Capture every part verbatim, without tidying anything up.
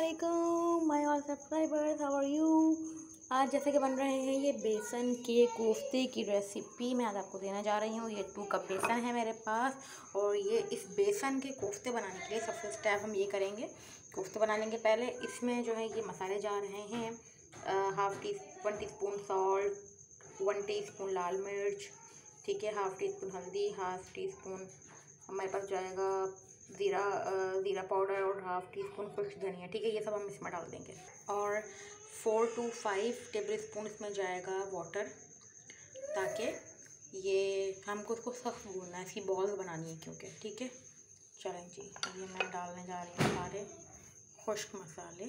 वालेकुम my all subscribers, how are you. आज जैसे कि बन रहे हैं ये बेसन के कोफ्ते की रेसिपी मैं आज आपको देना जा रही हूँ। ये टू कप बेसन है मेरे पास और ये इस बेसन के कोफ्ते बनाने के लिए सबसे स्टेप हम ये करेंगे। कोफ्ते बनाने के पहले इसमें जो है ये मसाले जा रहे हैं। Half tea one teaspoon salt, one teaspoon लाल मिर्च, ठीक है, हाफ़ टी स्पून हल्दी, हाफ़ टी स्पून हमारे पास जाएगा ज़ीरा ज़ीरा पाउडर और हाफ़ टी स्पून खुश्क धनिया, ठीक है। ये सब हम इसमें डाल देंगे और four to five tablespoon इसमें जाएगा वाटर, ताकि ये हमको इसको सख्त भूनना है, इसकी बॉल्स बनानी है क्योंकि, ठीक है। चलें जी, ये मैं डालने जा रही हूँ सारे खुश्क मसाले।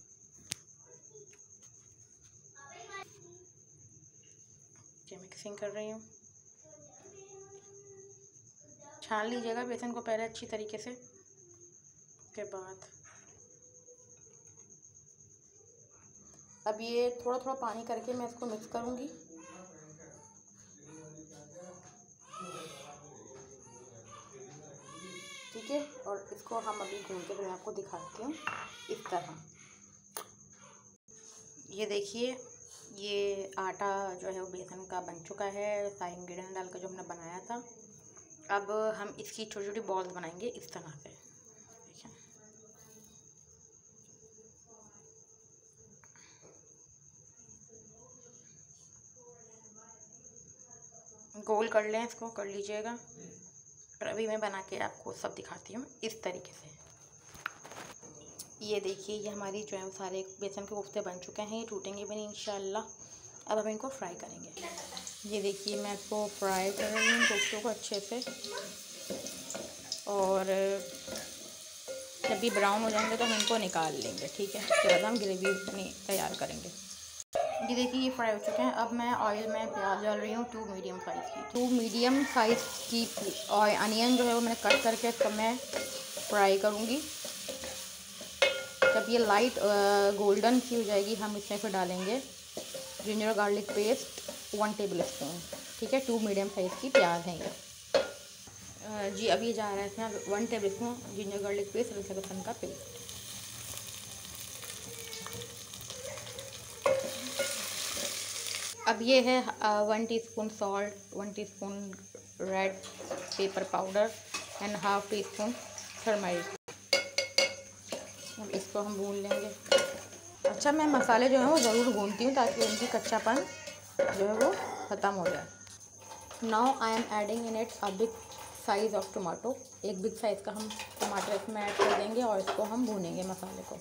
ये मिक्सिंग कर रही हूँ। छान लीजिएगा बेसन को पहले अच्छी तरीके से, के बाद अब ये थोड़ा थोड़ा पानी करके मैं इसको मिक्स करूँगी। ठीक है, और इसको हम अभी घूम के फिर आपको दिखाती हूँ इस तरह। ये देखिए, ये आटा जो है वो बेसन का बन चुका है, सारे इंग्रेडिएंट डाल कर जो हमने बनाया था। अब हम इसकी छोटी छोटी बॉल्स बनाएंगे इस तरह से, ठीक है। गोल कर लें, इसको कर लीजिएगा। और अभी मैं बना के आपको सब दिखाती हूँ इस तरीके से। ये देखिए, ये हमारी जो है सारे बेसन के कोफ्ते बन चुके हैं, ये टूटेंगे भी नहीं इंशाल्लाह। अब हम इनको फ्राई करेंगे। ये देखिए, मैं इसको फ्राई कर रही हूँ कोफ्तों को अच्छे से, और जब भी ब्राउन हो जाएंगे तो हम इनको निकाल लेंगे, ठीक है। उसके बाद हम ग्रेवी तैयार करेंगे। ये देखिए, ये फ्राई हो चुके हैं। अब मैं ऑयल में प्याज डाल रही हूँ, टू मीडियम साइज़ की टू मीडियम साइज़ की और अनियन जो है वो मैंने कट करके इसको मैं फ्राई करूँगी। जब ये लाइट गोल्डन सी हो जाएगी हम इसमें फिर डालेंगे ginger garlic paste one tablespoon, ठीक है। टू मीडियम साइज़ की प्याज है ये जी। अब ये जा रहा है इसमें one tablespoon ginger garlic paste, अदरक लहसुन का पेस्ट। अब ये है one teaspoon salt, one teaspoon red pepper powder and half teaspoon turmeric. अब इसको हम भून लेंगे। अच्छा, मैं मसाले जो हैं वो ज़रूर भूनती हूँ ताकि उनकी कच्चापन जो है वो ख़त्म हो जाए। Now I am adding in it a big size of tomato. एक बिग साइज़ का हम टमाटर इसमें ऐड कर देंगे और इसको हम भूनेंगे मसाले को।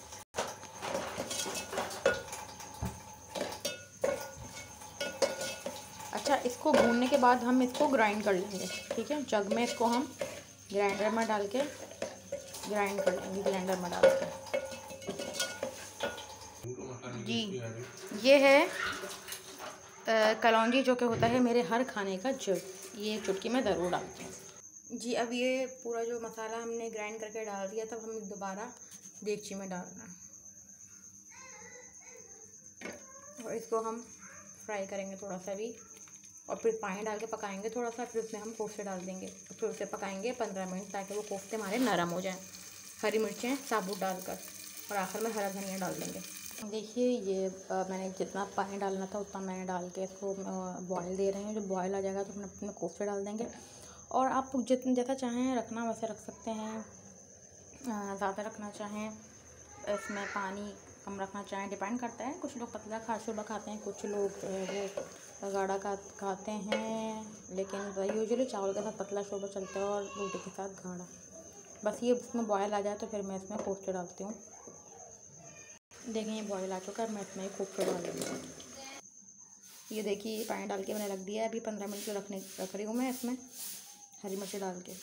अच्छा, इसको भूनने के बाद हम इसको ग्राइंड कर लेंगे, ठीक है। जग में इसको हम ग्राइंडर में डाल के ग्राइंड कर लेंगे, ब्लेंडर में डाल के जी। ये है आ, कलौंजी, जो कि होता है मेरे हर खाने का जग। ये चुटकी में ज़रूर डालते हैं जी। अब ये पूरा जो मसाला हमने ग्राइंड करके डाल दिया, तब हम दोबारा देगची में डालना और इसको हम फ्राई करेंगे थोड़ा सा भी, और फिर पानी डाल के पकाएंगे थोड़ा सा। फिर उसमें हम कोफ्ते डाल देंगे, फिर उसे पकाएंगे पंद्रह मिनट ताकि वो कोफ्ते हमारे नरम हो जाएं। हरी मिर्चें साबुत डालकर और आखिर में हरा धनिया डाल देंगे। देखिए, ये आ, मैंने जितना पानी डालना था उतना मैंने डाल के इसको बॉयल दे रहे हैं। जब बॉयल आ जाएगा तो अपने अपने कोफ्ते डाल देंगे, और आप जितना जैसा चाहें रखना वैसे रख सकते हैं। ज़्यादा रखना चाहें, इसमें पानी कम रखना चाहें, डिपेंड करता है। कुछ लोग पतला खासुबा खाते हैं, कुछ लोग जो है वो गाढ़ा का खाते हैं, लेकिन यूजुअली चावल के साथ पतला शोरबा चलता है और रोटी के साथ गाढ़ा। बस ये इसमें बॉयल आ जाए तो फिर मैं इसमें कोफ्ते डालती हूँ। देखें, ये बॉयल आ चुका है, मैं इसमें कोफ्ते डाल दूँगी। ये देखिए, पानी डाल के मैंने रख दिया है। अभी पंद्रह मिनट के रखने रख रही हूँ मैं इसमें हरी मिर्ची डाल के।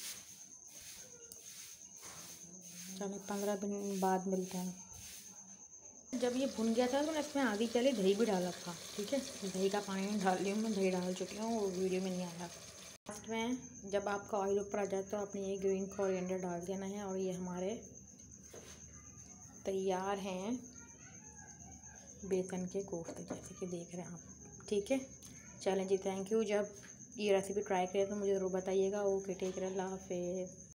चलिए, पंद्रह मिनट बाद मिलते हैं। जब ये भुन गया था तो मैं इसमें आधी चली दही भी डाला था, ठीक है। दही का पानी डाल रही हूँ मैं, दही डाल चुकी हूँ, वो वीडियो में नहीं आया। लास्ट में जब आपका ऑयल ऊपर आ जाए तो आपने ये ग्रीन कोरिएंडर डाल देना है, और ये हमारे तैयार हैं बेसन के कोफ्ते, जैसे कि देख रहे हैं आप, ठीक है। चलें जी, थैंक यू। जब ये रेसिपी ट्राई करें तो मुझे ज़रूर बताइएगा। ओके, टेक केयर, अल्लाह हाफ़िज़।